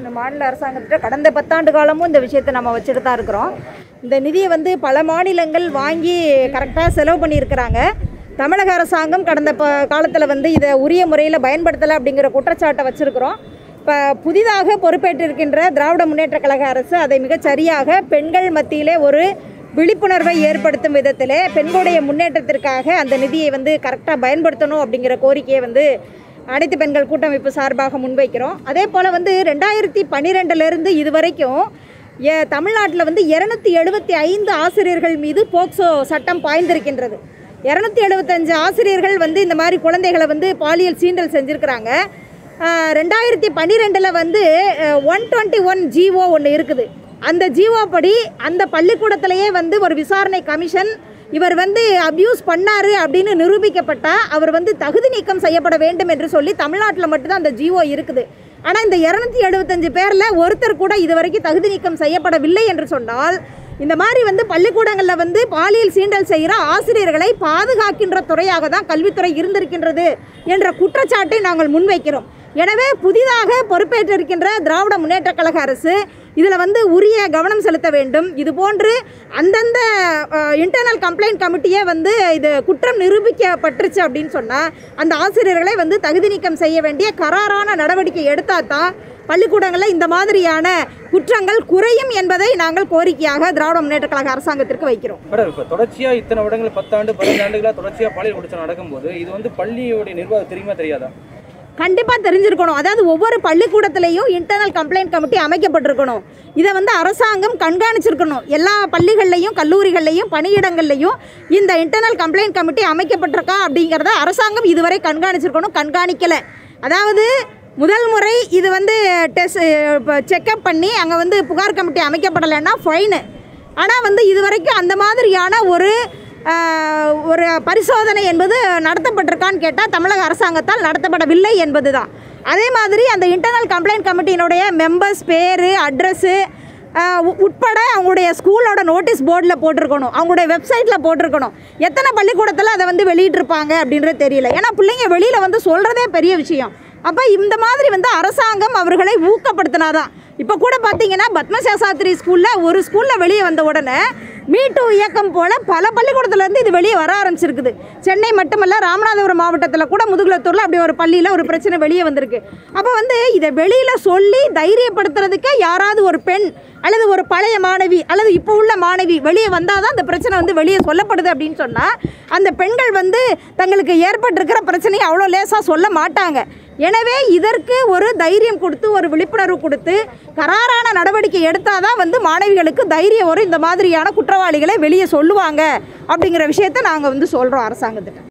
மாநில அரசாங்கத்திட்ட கடந்த 10 ஆண்டு காலமும் இந்த விஷயத்தை நம்ம வச்சுட்டு தான் இருக்கிறோம். இந்த நிதியை வந்து பல மாநிலங்கள் வாங்கி கரெக்டாக செலவு பண்ணியிருக்கிறாங்க. தமிழக அரசாங்கம் கடந்த காலத்தில் வந்து இதை உரிய முறையில் பயன்படுத்தலை அப்படிங்கிற குற்றச்சாட்டை வச்சுருக்கிறோம். இப்போ புதிதாக பொறுப்பேற்றிருக்கின்ற திராவிட முன்னேற்ற கழக அரசு அதை மிகச்சரியாக பெண்கள் மத்தியிலே ஒரு விழிப்புணர்வை ஏற்படுத்தும் விதத்தில் பெண்களுடைய முன்னேற்றத்திற்காக அந்த நிதியை வந்து கரெக்டாக பயன்படுத்தணும் அப்படிங்கிற கோரிக்கையை வந்து அனைத்து பெண்கள் கூட்டமைப்பு சார்பாக முன்வைக்கிறோம். அதே போல் வந்து 2012 இது வரைக்கும் தமிழ்நாட்டில் வந்து 275 ஆசிரியர்கள் மீது போக்சோ சட்டம் பாய்ந்திருக்கின்றது. 275 ஆசிரியர்கள் வந்து இந்த மாதிரி குழந்தைகளை வந்து பாலியல் சீண்டல் செஞ்சுருக்கிறாங்க. 2012 வந்து 121 ஜிஓ ஒன்று இருக்குது. அந்த ஜிஓ படி அந்த பள்ளிக்கூடத்திலேயே வந்து ஒரு விசாரணை கமிஷன் இவர் வந்து அப்யூஸ் பண்ணார் அப்படின்னு நிரூபிக்கப்பட்டால் அவர் வந்து தகுதி நீக்கம் செய்யப்பட வேண்டும் என்று சொல்லி தமிழ்நாட்டில் மட்டும்தான் அந்த ஜிஓ இருக்குது. ஆனால் இந்த 275 பேரில் ஒருத்தர் கூட இதுவரைக்கும் தகுதி நீக்கம் செய்யப்படவில்லை என்று சொன்னால் இந்த மாதிரி வந்து பள்ளிக்கூடங்களில் வந்து பாலியல் சீண்டல் செய்கிற ஆசிரியர்களை பாதுகாக்கின்ற துறையாக தான் கல்வித்துறை இருந்திருக்கின்றது என்ற குற்றச்சாட்டை நாங்கள் முன்வைக்கிறோம். எனவே புதிதாக பொறுப்பேற்றிருக்கின்ற திராவிட முன்னேற்ற கழக அரசு இதில் வந்து உரிய கவனம் செலுத்த வேண்டும். இது போன்று அந்தந்த இன்டர்னல் கம்ப்ளைண்ட் கமிட்டியே வந்து இது குற்றம் நிரூபிக்கப்பட்டுருச்சு அப்படின்னு சொன்னால் அந்த ஆசிரியர்களை வந்து தகுதி நீக்கம் செய்ய வேண்டிய கராரான நடவடிக்கை எடுத்தால் தான் பள்ளிக்கூடங்களில் இந்த மாதிரியான குற்றங்கள் குறையும் என்பதை நாங்கள் கோரிக்கையாக திராவிட முன்னேற்ற கழக அரசாங்கத்திற்கு வைக்கிறோம். மேடம், இப்போ தொடர்ச்சியாக இத்தனை வருடங்கள் 10 ஆண்டு 15 ஆண்டுகளாக தொடர்ச்சியாக பாலியல் குற்றம் நடக்கும்போது இது வந்து பள்ளியோடைய நிர்வாகம் தெரியுமா தெரியாதா? கண்டிப்பாக தெரிஞ்சிருக்கணும். அதாவது ஒவ்வொரு பள்ளிக்கூடத்திலையும் இன்டர்னல் கம்ப்ளைண்ட் கமிட்டி அமைக்கப்பட்டிருக்கணும். இதை வந்து அரசாங்கம் கண்காணிச்சிருக்கணும். எல்லா பள்ளிகள்லையும் கல்லூரிகள்லையும் பணியிடங்கள்லையும் இந்த இன்டர்னல் கம்ப்ளைண்ட் கமிட்டி அமைக்கப்பட்டிருக்கா அப்படிங்கிறத அரசாங்கம் இதுவரை கண்காணிச்சிருக்கணும். கண்காணிக்கலை. அதாவது முதல் முறை இது வந்து செக்அப் பண்ணி அங்கே வந்து புகார் கமிட்டி அமைக்கப்படலைன்னா ஃபைனு. ஆனால் வந்து இதுவரைக்கும் அந்த மாதிரியான ஒரு பரிசோதனை என்பது நடத்தப்பட்டிருக்கான்னு கேட்டால் தமிழக அரசாங்கத்தால் நடத்தப்படவில்லை என்பது தான். அதே மாதிரி அந்த இன்டர்னல் கம்ப்ளைண்ட் கமிட்டியினுடைய மெம்பர்ஸ் பேர், அட்ரஸ்ஸு உட்பட அவங்களுடைய ஸ்கூலோட நோட்டீஸ் போர்டில் போட்டிருக்கணும், அவங்களுடைய வெப்சைட்டில் போட்டிருக்கணும். எத்தனை பள்ளிக்கூடத்தில் அதை வந்து வெளியிட்டிருப்பாங்க அப்படின்றது தெரியல. ஏன்னா பிள்ளைங்க வெளியில் வந்து சொல்கிறதே பெரிய விஷயம். அப்போ இந்த மாதிரி வந்து அரசாங்கம் அவர்களை ஊக்கப்படுத்தினாதான். இப்போ கூட பார்த்தீங்கன்னா பத்மசாஸ்திரி ஸ்கூலில் ஒரு ஸ்கூலில் வெளியே வந்த உடனே மீட்டு இயக்கம் போல் பல பள்ளிக்கூடத்துலேருந்து இது வெளியே வர ஆரம்பிச்சிருக்குது. சென்னை மட்டுமல்ல, ராமநாதபுரம் மாவட்டத்தில் கூட முதுகுளத்தூரில் அப்படி ஒரு பள்ளியில் ஒரு பிரச்சனை வெளியே வந்திருக்கு. அப்போ வந்து இதை வெளியில் சொல்லி தைரியப்படுத்துறதுக்கு யாராவது ஒரு பெண் அல்லது ஒரு பழைய மாணவி அல்லது இப்போ உள்ள மாணவி வெளியே வந்தால் தான் அந்த பிரச்சனை வந்து வெளியே சொல்லப்படுது அப்படின்னு சொன்னால் அந்த பெண்கள் வந்து தங்களுக்கு ஏற்பட்டிருக்கிற பிரச்சனையை அவ்வளோ லேசாக சொல்ல மாட்டாங்க. எனவே இதற்கு ஒரு தைரியம் கொடுத்து ஒரு விழிப்புணர்வு கொடுத்து கராரான நடவடிக்கை எடுத்தால் தான் வந்து மாணவிகளுக்கு தைரியம் வரும். இந்த மாதிரியான குற்றவாளிகளை வெளியே சொல்லுவாங்க அப்படிங்கிற விஷயத்தை நாங்கள் வந்து சொல்கிறோம் அரசாங்கத்திட்ட.